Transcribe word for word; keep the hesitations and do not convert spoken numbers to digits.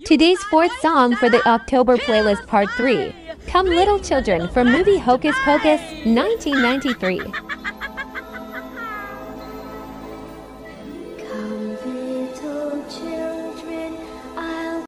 Today's fourth song for the October playlist part three. Come Little Children from movie Hocus Pocus, nineteen ninety-three.